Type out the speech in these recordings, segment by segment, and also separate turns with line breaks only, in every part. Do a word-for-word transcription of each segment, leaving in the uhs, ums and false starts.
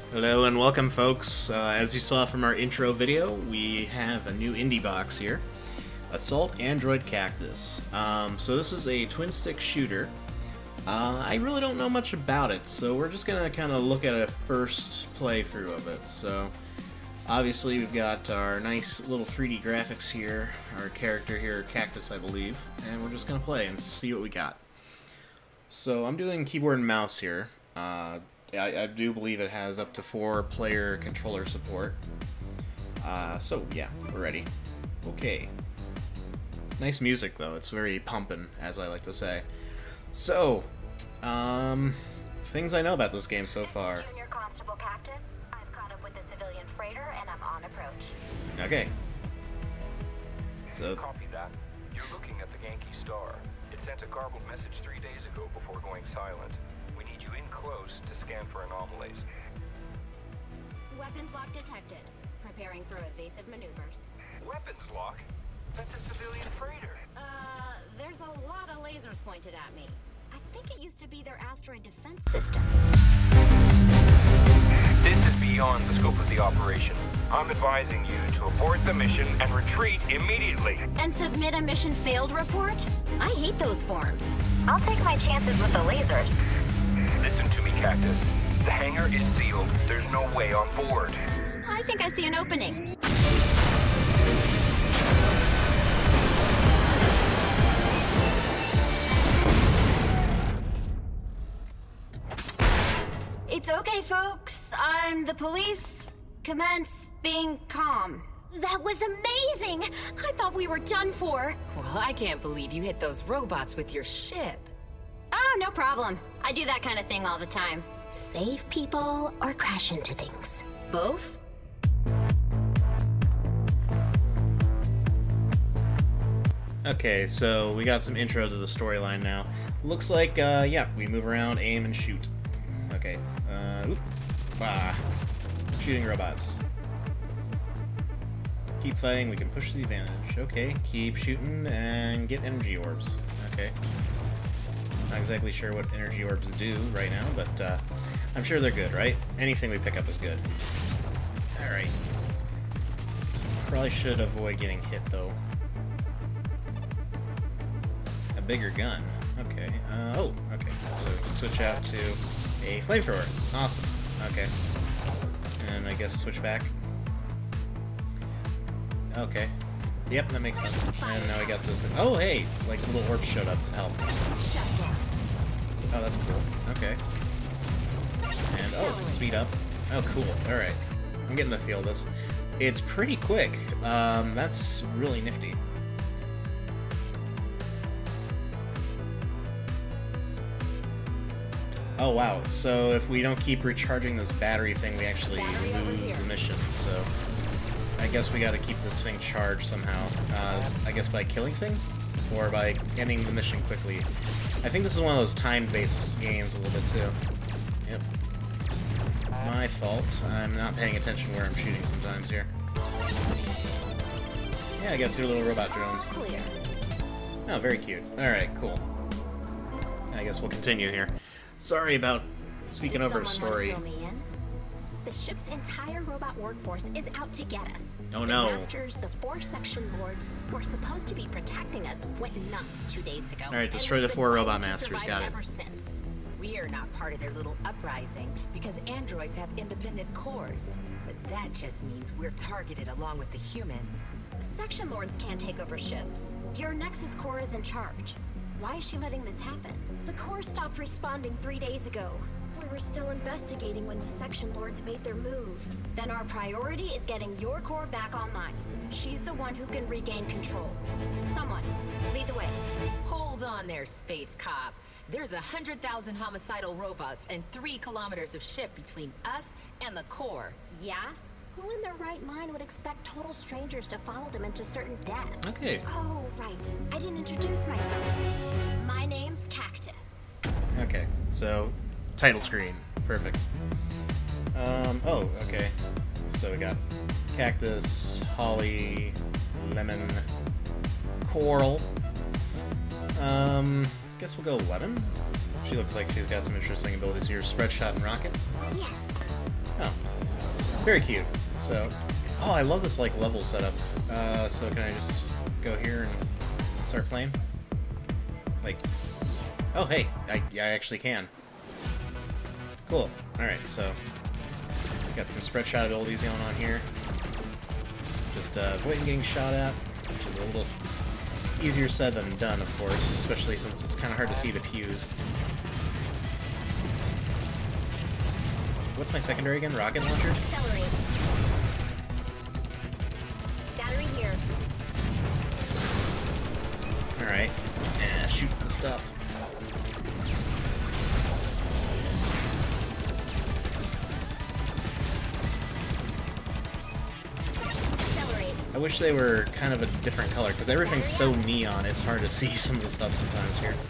Hello and welcome, folks. Uh, as you saw from our intro video, we have a new indie box here. Assault Android Cactus. Um, so this is a twin-stick shooter. Uh, I really don't know much about it, so we're just going to kind of look at a first playthrough of it. So, obviously we've got our nice little three D graphics here, our character here, Cactus I believe, and we're just going to play and see what we got. So I'm doing keyboard and mouse here. Uh, I, I do believe it has up to four player controller support. Uh, so yeah, we're ready. Okay. Nice music though, it's very pumpin', as I like to say. So, um, things I know about this game so far.
Junior Constable Cactus, I've caught up with the civilian freighter and I'm on approach.
Okay. So,
Copy that. You're looking at the Yankee Star. It sent a garbled message three days ago before going silent. We need you in close to scan for anomalies.
Weapons lock detected. Preparing for evasive maneuvers.
Weapons lock? That's a civilian freighter.
Uh, there's a lot of lasers pointed at me. I think it used to be their asteroid defense system.
This is beyond the scope of the operation. I'm advising you to abort the mission and retreat immediately.
And submit a mission failed report? I hate those forms. I'll take my chances with the lasers.
Listen to me, Cactus. The hangar is sealed. There's no way on board.
I think I see an opening. It's okay, folks. I'm the police. Commence being calm. That was amazing! I thought we were done for.
Well, I can't believe you hit those robots with your ship.
Oh, no problem. I do that kind of thing all the time.
Save people or crash into things?
Both?
okay, so we got some intro to the storyline now. Looks like, uh, yeah, we move around, aim, and shoot. Okay, uh, oop. Ah. Shooting robots. Keep fighting, we can push the advantage. Okay, keep shooting and get energy orbs. Okay. Not exactly sure what energy orbs do right now, but uh, I'm sure they're good, right? Anything we pick up is good. Alright. Probably should avoid getting hit, though. A bigger gun. Okay. Uh, oh, okay. So we can switch out to a flamethrower. Awesome. Okay. And I guess switch back. Okay. Yep, that makes sense. And now we got this. Oh, hey! Like, little orbs showed up to help. Oh, that's cool. Okay. And, oh, speed up. Oh, cool. Alright. I'm getting the feel of this. It's pretty quick. Um, that's really nifty. Oh, wow. So if we don't keep recharging this battery thing, we actually lose the mission, so I guess we gotta keep this thing charged somehow. Uh, I guess by killing things? Or by ending the mission quickly. I think this is one of those time-based games a little bit, too. Yep. My fault. I'm not paying attention where I'm shooting sometimes here. Yeah, I got two little robot drones.
Clear.
Oh, very cute. Alright, cool. I guess we'll continue here. Sorry about speaking
Does
over a
someone
story.
wanna fill me in?
The ship's entire robot workforce is out to get us.
Oh,
the
no.
Masters, the four section lords, who are supposed to be protecting us, went nuts two days ago.
Alright,
and
destroy
we've
the
been
four
fighting
robot
to
masters,
survive
got it.
Ever since.
We are not part of their little uprising because androids have independent cores. But that just means we're targeted along with the humans.
Section lords can't take over ships. Your Nexus core is in charge. Why is she letting this happen? The core stopped responding three days ago. We were still investigating when the section lords made their move. Then our priority is getting your core back online. She's the one who can regain control. Someone, lead the way.
Hold on there, space cop. There's a hundred thousand homicidal robots and three kilometers of ship between us and the core.
Yeah?
Who in their right mind would expect total strangers to follow them into certain death?
Okay.
Oh, right. I didn't introduce myself. My name's Cactus.
Okay. So, title screen. Perfect. Um, oh, okay. So we got Cactus, Holly, Lemon, Coral. Um, guess we'll go Lemon. She looks like she's got some interesting abilities here. Spread Shot and Rocket.
Yes.
Oh, very cute. So, oh, I love this like level setup. Uh, so can I just go here and start playing? Like, oh hey, I, I actually can. Cool. All right, so got some spread shot abilities going on here. Just uh, avoiding getting shot at, which is a little easier said than done, of course, especially since it's kind of hard to see the pews. What's my secondary again? Rocket launcher?
Accelerate. Battery here.
Alright. Yeah, shoot the stuff.
Accelerate.
I wish they were kind of a different color, because everything's so neon, it's hard to see some of the stuff sometimes here.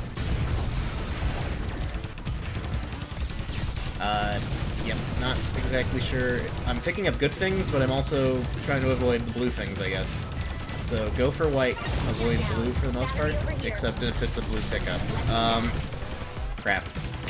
Uh, yep, not exactly sure. I'm picking up good things, but I'm also trying to avoid the blue things, I guess. So go for white, avoid blue for the most part, except if it's a blue pickup. Um, crap.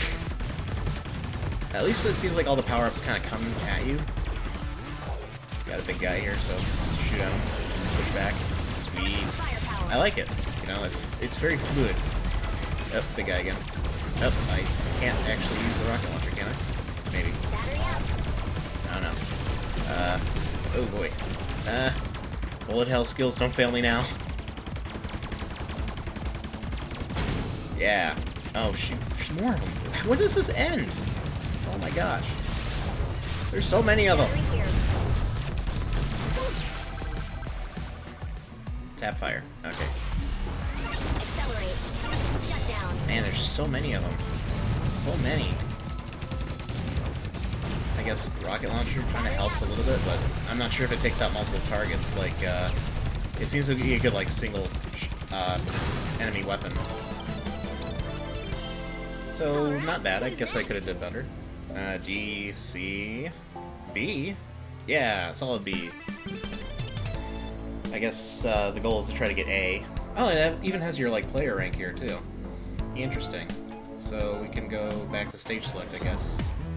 At least it seems like all the power-ups kind of come at you. Got a big guy here, so let's shoot at him. Switch back. Sweet. I like it. You know, it's, it's very fluid. Oh, big guy again. Oh, I can't actually use the rocket launcher, can I? Maybe. I don't know. Uh, oh boy. Uh, bullet hell skills, don't fail me now. Yeah. Oh shoot, there's more of them. When does this end? Oh my gosh. There's so many of them. Tap fire. Okay.
Accelerate. Shut down.
Man, there's just so many of them. So many. I guess rocket launcher kind of helps a little bit, but I'm not sure if it takes out multiple targets. Like, uh, it seems to be a good, like, single uh, enemy weapon. So, not bad. I guess I could have did better. Uh, G, C, B? Yeah, solid B. I guess uh, the goal is to try to get A. Oh, it even has your, like, player rank here, too. Interesting. So we can go back to stage select, I guess.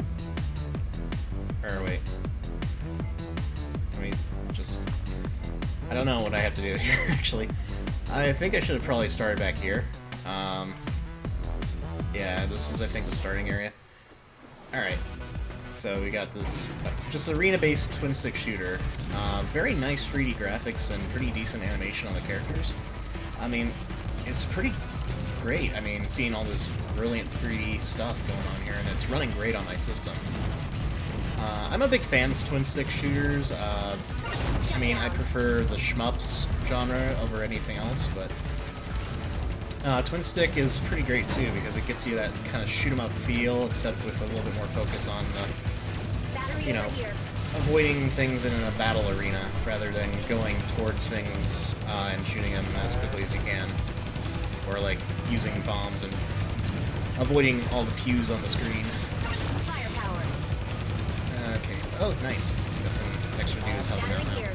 Or wait. Can we just... I don't know what I have to do here, actually. I think I should have probably started back here. Um, yeah, this is, I think, the starting area. Alright. So we got this uh, just arena-based twin-stick shooter. Uh, very nice three D graphics and pretty decent animation on the characters. I mean, it's pretty great. I mean, seeing all this brilliant three D stuff going on here, and it's running great on my system. Uh, I'm a big fan of twin-stick shooters. Uh, I mean, I prefer the shmups genre over anything else, but uh, twin-stick is pretty great too, because it gets you that kind of shoot-'em-up feel, except with a little bit more focus on the, you know, avoiding things in a battle arena, rather than going towards things uh, and shooting them as quickly as you can. Or, like, using bombs and avoiding all the pews on the screen.
Firepower.
Uh, okay. Oh, nice. Got some extra dudes helping out now.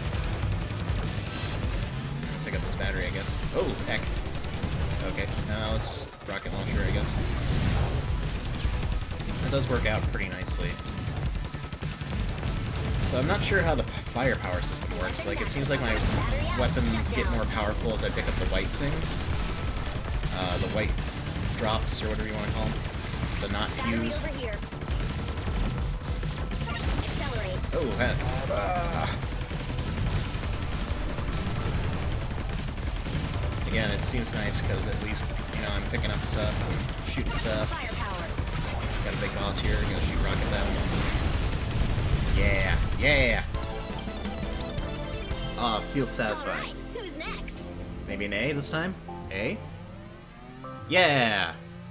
Pick up this battery, I guess. Oh, heck. Okay. Now let's rocket launcher, I guess. That does work out pretty nicely. So I'm not sure how the firepower system works. Like, it seems like my weapons get more powerful as I pick up the white things. Uh, the white drops, or whatever you want to call them. The not pews. Oh, heck. Ah. Again, it seems nice because at least, you know, I'm picking up stuff and shooting stuff. Got a big boss here, gonna shoot rockets at him. Yeah, yeah! Ah, oh, feels satisfying.
Right, who's next?
Maybe an A this time? A? Yeah!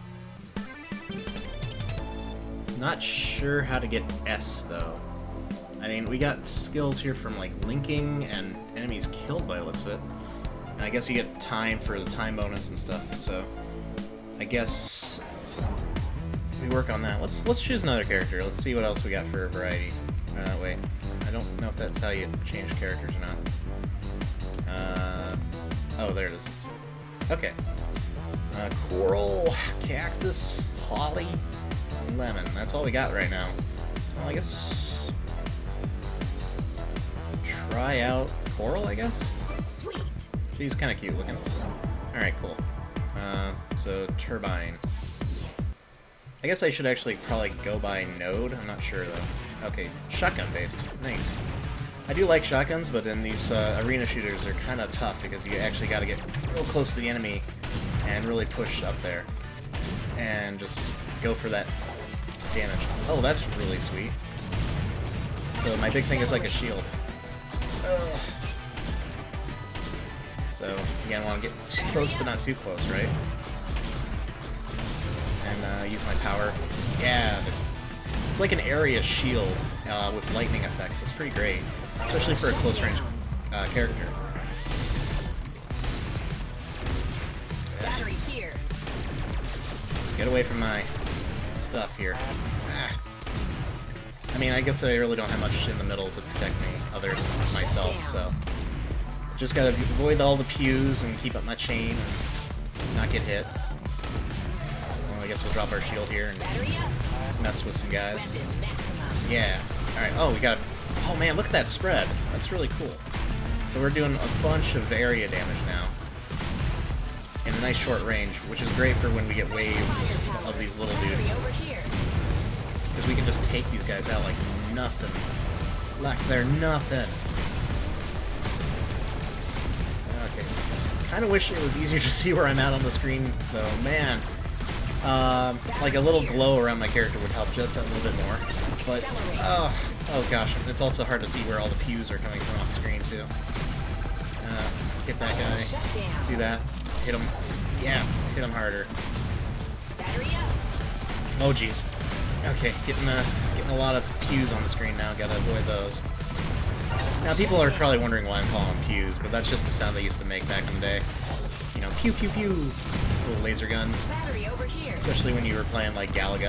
Not sure how to get S, though. I mean, we got skills here from, like, linking and enemies killed by the looks of it. And I guess you get time for the time bonus and stuff, so... I guess... we work on that. Let's let's choose another character. Let's see what else we got for variety. Uh, wait. I don't know if that's how you change characters or not. Uh... Oh, there it is. It's, okay. Uh, coral, cactus, holly, lemon. That's all we got right now. Well, I guess... try out Coral, I guess?
Sweet.
She's kind of cute looking. Alright, cool. Uh, so, Turbine. I guess I should actually probably go by node. I'm not sure, though. Okay, shotgun-based. Nice. I do like shotguns, but in these uh, arena shooters, they're kind of tough because you actually got to get real close to the enemy and really push up there. And just go for that damage. Oh, that's really sweet. So my big thing is like a shield. Ugh. So, again, I want to get close, but not too close, right? And uh, use my power. Yeah, it's like an area shield uh, with lightning effects. It's pretty great, especially for a close-range uh, character.
Battery here.
Get away from my stuff here. Ah. I mean, I guess I really don't have much in the middle to protect me, other than myself, so... Just gotta avoid all the pews and keep up my chain and not get hit. Well, I guess we'll drop our shield here and mess with some guys. Yeah. Alright, oh, we got... Oh man, look at that spread. That's really cool. So we're doing a bunch of area damage now. In a nice short range, which is great for when we get waves of these little dudes. Because we can just take these guys out like nothing. Like they're nothing. Okay. Kind of wish it was easier to see where I'm at on the screen, though. Man. Um, like a little glow around my character would help just that little bit more. But, oh, oh gosh, it's also hard to see where all the pews are coming from off screen, too. Uh, hit that guy. Do that. Hit him. Yeah, hit him harder. Oh, jeez. Okay, getting, uh, getting a lot of pews on the screen now. Gotta avoid those. Now, people are probably wondering why I'm calling them pews, but that's just the sound they used to make back in the day. You know, pew pew pew. Little laser guns. Especially when you were playing, like, Galaga.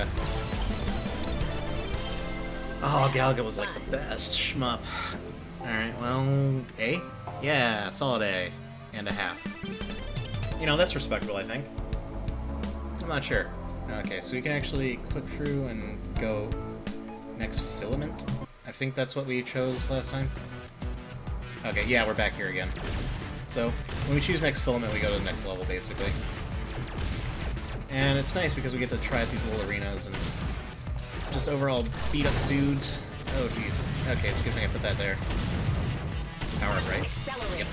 Oh, Galaga was, like, the best shmup. Alright, well, A? Yeah, solid A. And a half. You know, that's respectable, I think. I'm not sure. Okay, so we can actually click through and go next filament. I think that's what we chose last time. Okay, yeah, we're back here again. So, when we choose next filament, we go to the next level, basically. And it's nice because we get to try out these little arenas and just overall beat up dudes. Oh, jeez. Okay, it's a good thing I put that there. It's power up, right? Yep.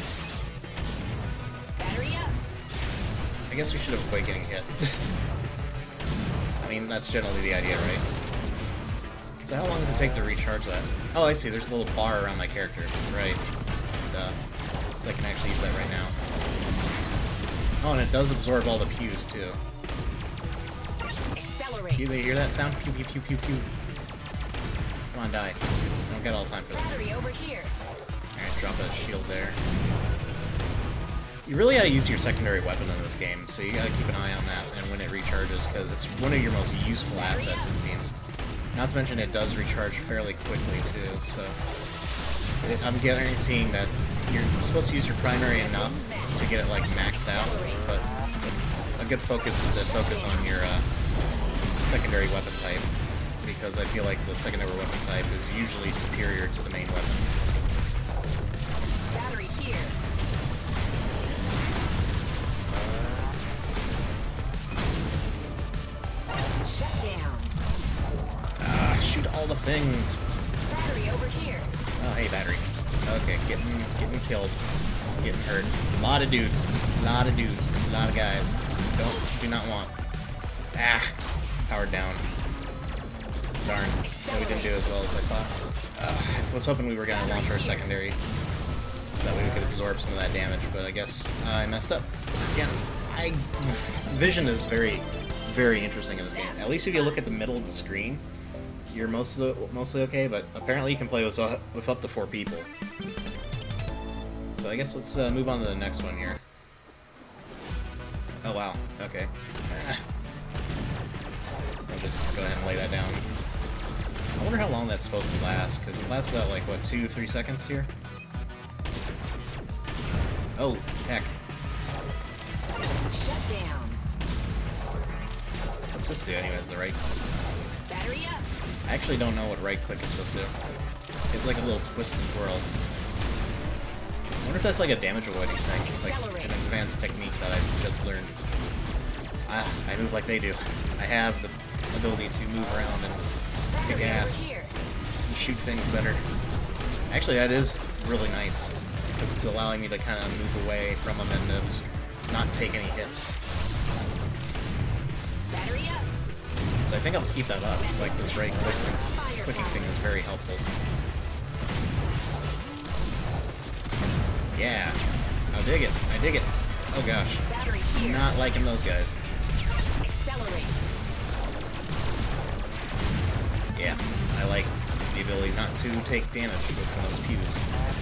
I guess we should avoid getting hit. I mean, that's generally the idea, right? So how long does it take to recharge that? Oh, I see. There's a little bar around my character. Right. Duh. So I can actually use that right now. Oh, and it does absorb all the pews, too. Accelerate. See, they hear that sound? Pew, pew, pew, pew, pew. Come on, die. I don't got all the time for this. Over here. Alright, drop a shield there. You really gotta use your secondary weapon in this game, so you gotta keep an eye on that and when it recharges, because it's one of your most useful assets, it seems. Not to mention it does recharge fairly quickly, too, so... It, I'm guaranteeing that you're supposed to use your primary enough to get it, like, maxed out, but a good focus is to focus on your uh, secondary weapon type, because I feel like the secondary weapon type is usually superior to the main weapon.
Battery here. Shut down.
Ah, shoot all the things.
Battery over here.
Oh, hey, battery. Okay, getting getting killed, getting hurt. A lot of dudes, a lot of dudes, a lot of guys. Don't do not want. Ah, powered down. Darn. So we didn't do as well as I thought. Uh, I was hoping we were gonna launch our secondary, so that way we could absorb some of that damage. But I guess uh, I messed up. Again, I vision is very, very interesting in this game. At least if you look at the middle of the screen, you're mostly mostly okay. But apparently you can play with with up to four people. So I guess let's uh, move on to the next one here. Oh wow. Okay. I'll just go ahead and lay that down. I wonder how long that's supposed to last, because it lasts about like what two, three seconds here. Oh heck.
Shut down.
What's this do anyways? The right.
Battery up.
I actually don't know what right click is supposed to do. It's like a little twist and twirl. I wonder if that's like a damage avoiding thing, like an advanced technique that I've just learned. Ah, I move like they do. I have the ability to move around and kick ass and shoot things better. Actually, that is really nice, because it's allowing me to kind of move away from them and uh, not take any hits.
Battery up.
So I think I'll keep that up. Like this right click thing, clicking thing is very helpful. Yeah, I dig it. I dig it. Oh gosh,
Battery here.
not liking those guys.
Accelerate.
Yeah, I like the ability not to take damage with one of those pews.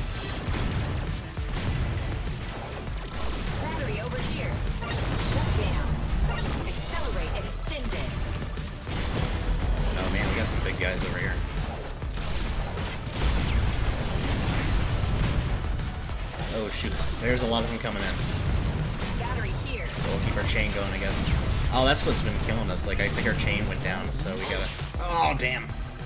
Battery over here. Shut down. Accelerate extended.
Oh man, we got some big guys over here. Oh shoot, there's a lot of them coming in.
Battery here.
So we'll keep our chain going, I guess. Oh, that's what's been killing us. Like, I think our chain went down, so we gotta... Oh, damn.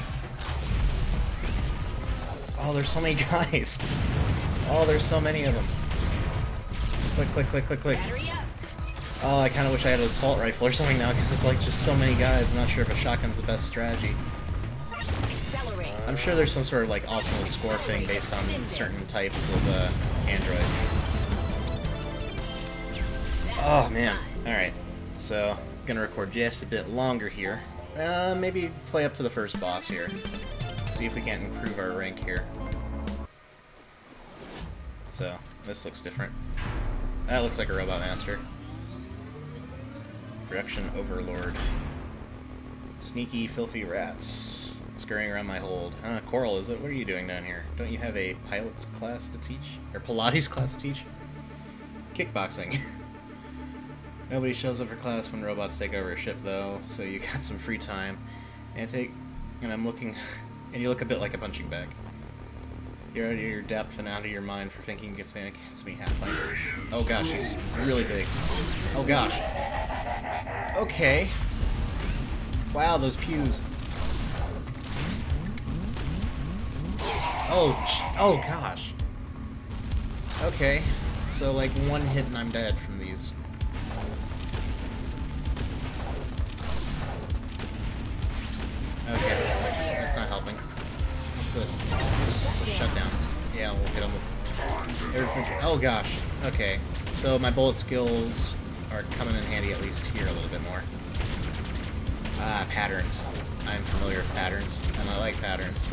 Oh, there's so many guys. Oh, there's so many of them. Click, click, click, click, click.
Battery up.
Oh, I kind of wish I had an assault rifle or something now, because it's like just so many guys. I'm not sure if a shotgun's the best strategy.
Accelerate.
I'm sure there's some sort of like optimal score thing based on certain types of uh, androids. Oh man. Alright, so gonna record just a bit longer here. Uh, maybe play up to the first boss here. See if we can't improve our rank here. So, this looks different. That looks like a Robot Master. Production Overlord. Sneaky, filthy rats. Scurrying around my hold. Huh, Coral, is it? What are you doing down here? Don't you have a pilot's class to teach? Or Pilates class to teach? Kickboxing. Nobody shows up for class when robots take over a ship, though, so you got some free time. And take... And I'm looking... and you look a bit like a punching bag. You're out of your depth and out of your mind for thinking you can stand against me half-fighter. Oh gosh, he's really big. Oh gosh. Okay. Wow, those pews. Oh, oh gosh. Okay, so like one hit and I'm dead from these. Okay, that's not helping. What's this? Shut down. Yeah, we'll hit him with everything. Oh gosh. Okay, so my bullet skills are coming in handy at least here a little bit more. Ah, patterns. I'm familiar with patterns, and I like patterns.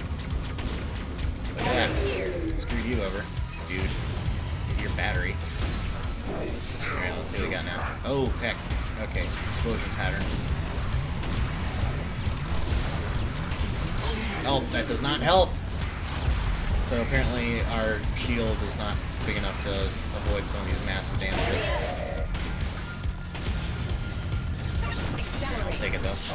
Look at that. Screwed you over, dude. Get your battery. Alright, let's see what we got now. Oh, heck. Okay, explosion patterns. Oh, that does not help! So apparently our shield is not big enough to avoid some of these massive damages. I'll take it though.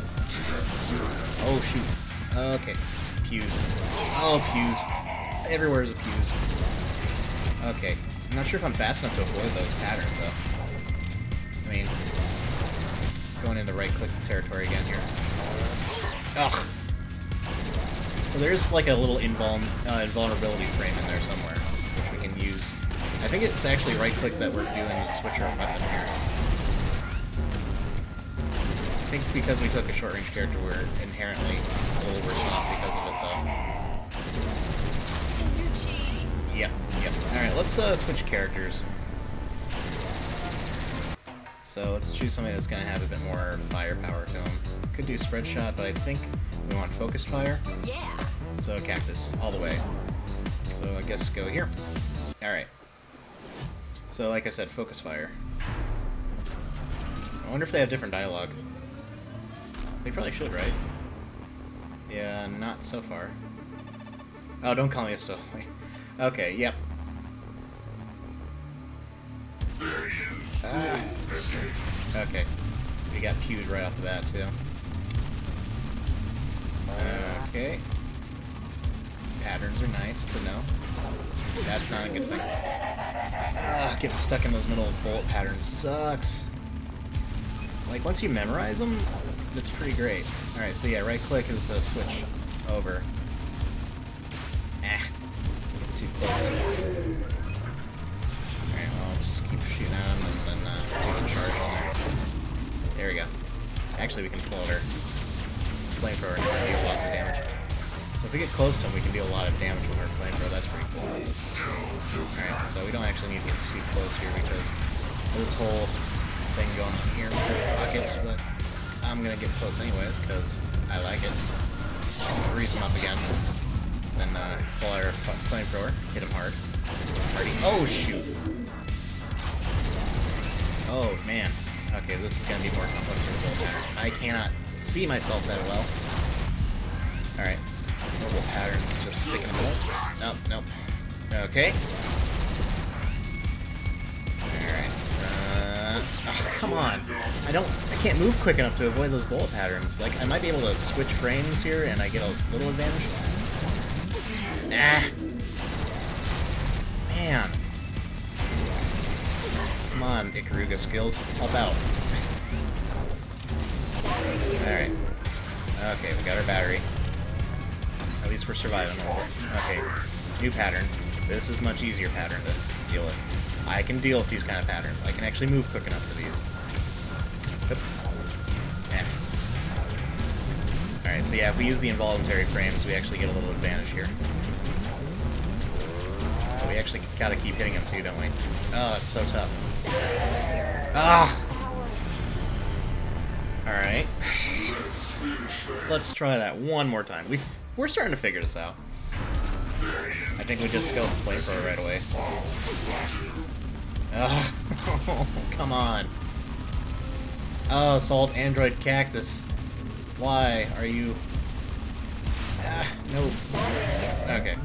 Oh shoot. Okay. Pews. Oh, pews. Everywhere's a pews. Okay. I'm not sure if I'm fast enough to avoid those patterns though. I mean, going into right click territory again here. Ugh. So there's like a little invul uh, invulnerability frame in there somewhere, which we can use. I think it's actually right-click that we're doing to switch our weapon here. I think because we took a short-range character, we're inherently a little worse off because of it, though. Yep, yep. Alright, let's uh, switch characters. So let's choose something that's going to have a bit more firepower to him. Could do spread shot, but I think we want focused fire.
Yeah.
So cactus, all the way. So I guess go here. Alright. So like I said, focus fire. I wonder if they have different dialogue. They probably should, right? Yeah, not so far. Oh, don't call me a Sophie. Okay, yep. Ah. Okay. We got pewed right off the bat, too. Okay. Patterns are nice to know. That's not a good thing. Ah, getting stuck in those middle bullet patterns sucks. Like, once you memorize them, it's pretty great. Alright, so yeah, right click is uh, switch over. Ah, too close. Alright, well, let's just keep shooting at him and then uh, take the charge on there. There we go. Actually, we can pull out our flamethrower and deal lots of damage. So if we get close to him, we can deal a lot of damage with our flamethrower. That's pretty cool. Alright, so we don't actually need to get too close here because of this whole thing going on here with the rockets, but I'm gonna get close anyways because I like it. Freeze him up again. Then uh, pull out our flamethrower, hit him hard. Hardy. Oh shoot! Oh man. Okay, this is gonna be more complex for the bullet pattern. I cannot see myself that well. Alright. Mobile patterns just sticking in the hole. Nope, nope. Okay. Alright. Uh, oh, come on. I don't I can't move quick enough to avoid those bullet patterns. Like I might be able to switch frames here and I get a little advantage. Nah. Man. Come on, Ikaruga skills. Help out. Alright. Okay, we got our battery. At least we're surviving a little. Okay, new pattern. This is much easier pattern to deal with. I can deal with these kind of patterns. I can actually move quick enough for these. Eh. Alright, so yeah, if we use the involuntary frames, we actually get a little advantage here. But we actually gotta keep hitting them too, don't we? Oh, it's so tough. Ah! Alright. Let's try that one more time. We've, we're starting to figure this out. I think we just go flamethrower right away. Ugh. Oh, come on. Oh, Assault Android Cactus. Why are you... Ah, no. Okay.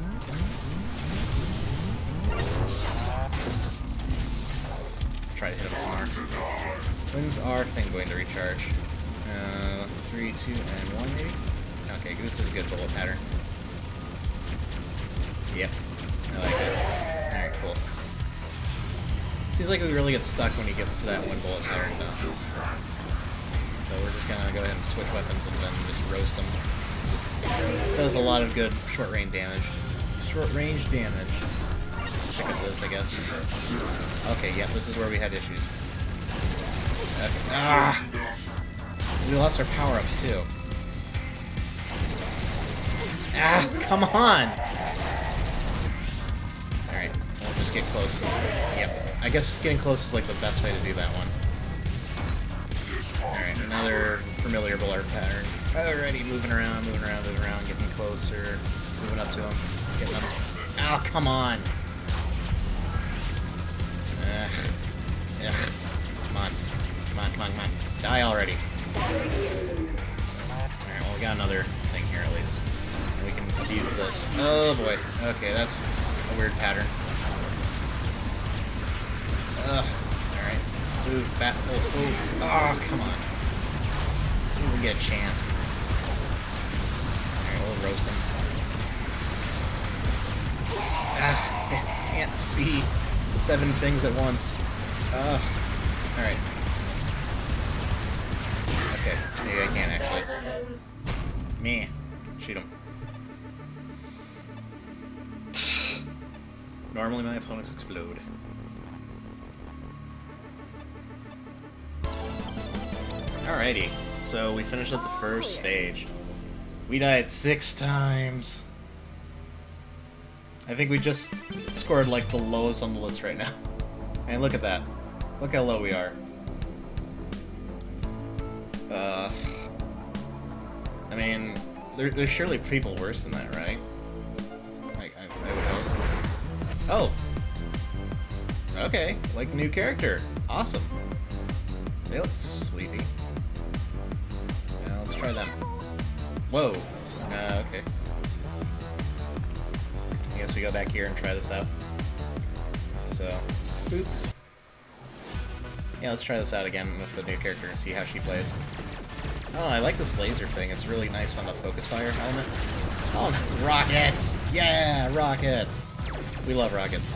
Try to hit him some more. When's our thing going to recharge? Uh, three, two, and one maybe? Okay, this is a good bullet pattern. Yep, I like it. Alright, cool. Seems like we really get stuck when he gets to that one bullet pattern though. So we're just gonna go ahead and switch weapons and then just roast them. This does a lot of good short range damage. Short range damage. Check out this, I guess. Okay, yeah, this is where we had issues. Okay. Ah! We lost our power-ups too. Ah, come on! Alright, we'll just get close. Yep. I guess getting close is like the best way to do that one. Alright, another familiar bullet pattern. Alrighty, moving around, moving around, moving around, getting closer, moving up to him, getting him. Oh, come on! Uh, ugh. Come on. Come on, come on, come on. Die already. Alright, well, we got another thing here at least. And we can use this. Oh boy. Okay, that's a weird pattern. Ugh. Alright. Move back. Oh, oh. Oh, come on. We get a chance. Alright, we'll roast him. Ah, I can't see seven things at once. Ugh. Alright. Okay, maybe I can actually. Me. Shoot him. Normally my opponents explode. Alrighty, so we finished up the first stage. We died six times. I think we just scored like the lowest on the list right now. And look at that. Look how low we are. Uh, I mean, there, there's surely people worse than that, right? Like, I, I would hope. Oh! Okay, like new character. Awesome. They look sleepy. Yeah, let's try them. Whoa. Uh, okay. I guess we go back here and try this out. So, boop. Yeah, let's try this out again with the new character and see how she plays. Oh, I like this laser thing. It's really nice on the focus fire element. Oh, rockets! Yeah, rockets! We love rockets.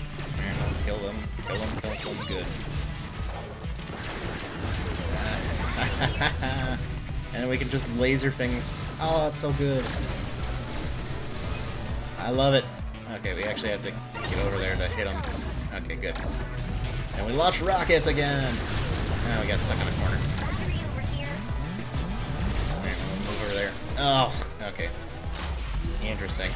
And kill them, kill them, kill them, good. Uh, And then we can just laser things. Oh, that's so good. I love it. Okay, we actually have to get over there to hit them. Okay, good. And we launch rockets again. Now we got stuck in a corner. Alright, we'll move over there. Oh, okay. Interesting.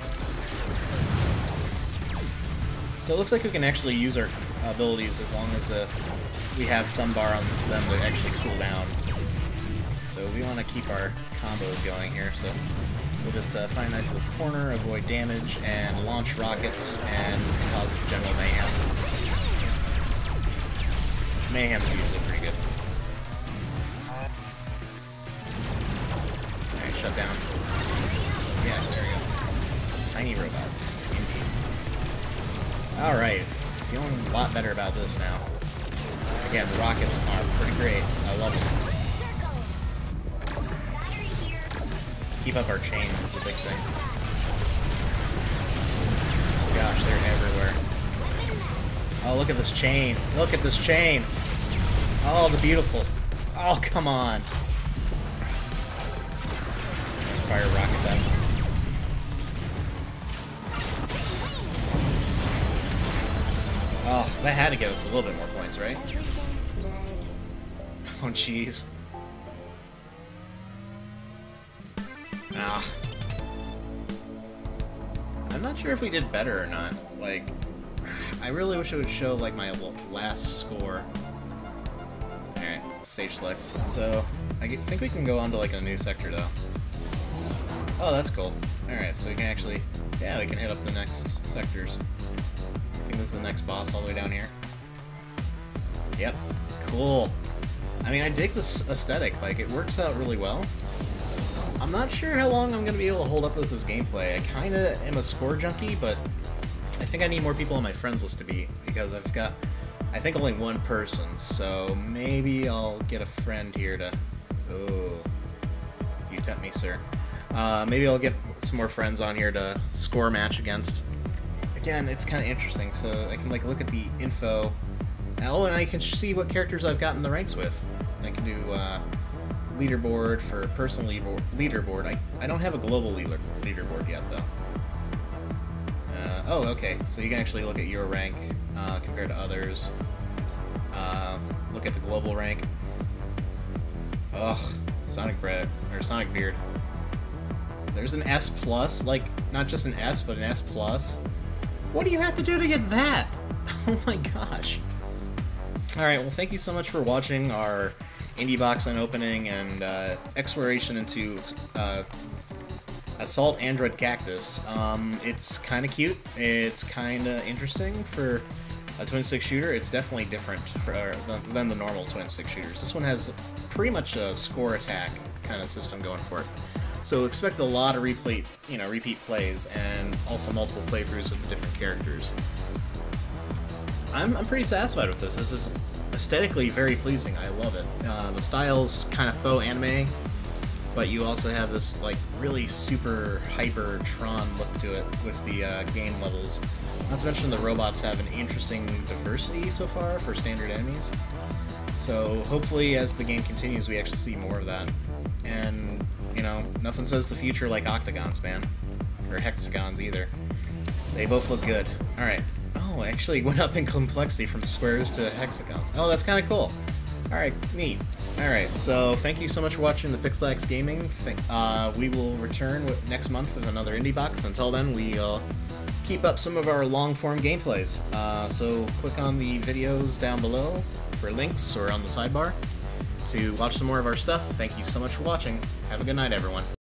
So it looks like we can actually use our abilities as long as uh, we have some bar on them to actually cool down. So we want to keep our combos going here, so we'll just uh, find a nice little corner, avoid damage, and launch rockets and cause general mayhem. Mayhem's usually pretty good. Alright, shut down. Yeah, there we go. Tiny robots. Indeed. Alright, feeling a lot better about this now. Again, the rockets are pretty great. I love them. Keep up our chains is the big thing. Oh gosh, they're everywhere. Oh, look at this chain. Look at this chain. Oh, the beautiful. Oh, come on. Fire rockets at him. Oh, that had to give us a little bit more points, right? Oh, jeez. Ah. I'm not sure if we did better or not. Like, I really wish it would show, like, my last score. Alright, stage select. So, I think we can go on to, like, a new sector, though. Oh, that's cool. Alright, so we can actually... Yeah, we can hit up the next sectors. I think this is the next boss all the way down here. Yep. Cool. I mean, I dig this aesthetic. Like, it works out really well. I'm not sure how long I'm going to be able to hold up with this gameplay. I kind of am a score junkie, but I think I need more people on my friends list to beat, because I've got, I think, only one person, so maybe I'll get a friend here to... Oh, you tempt me, sir. Uh, maybe I'll get some more friends on here to score a match against. Again, it's kind of interesting, so I can like look at the info. Oh, and I can see what characters I've gotten the ranks with. I can do... Uh, leaderboard for personal leaderboard. I, I don't have a global leader, leaderboard yet, though. Uh, oh, okay. So you can actually look at your rank uh, compared to others. Uh, look at the global rank. Ugh, Sonic Bread or Sonic Beard. There's an S plus, like not just an S, but an S plus. What do you have to do to get that? Oh my gosh. All right. Well, thank you so much for watching our Indie Box unopening and uh, exploration into uh, Assault Android Cactus. Um, it's kind of cute. It's kind of interesting for a twin-stick shooter. It's definitely different for, uh, than, than the normal twin-stick shooters. This one has pretty much a score attack kind of system going for it. So expect a lot of replay, you know, repeat plays and also multiple playthroughs with the different characters. I'm, I'm pretty satisfied with this. This is aesthetically very pleasing. I love it. Uh, the style's kind of faux anime, but you also have this like really super hyper Tron look to it with the uh, game levels. Not to mention the robots have an interesting diversity so far for standard enemies. So hopefully as the game continues we actually see more of that. And, you know, nothing says the future like octagons, man. Or hexagons either. They both look good. Alright. Oh, it actually went up in complexity from squares to hexagons. Oh, that's kind of cool. Alright, neat. Alright, so thank you so much for watching the Pixelax Gaming. Uh, we will return with, next month with another Indie Box. Until then, we'll keep up some of our long-form gameplays. Uh, so click on the videos down below for links or on the sidebar to watch some more of our stuff. Thank you so much for watching. Have a good night, everyone.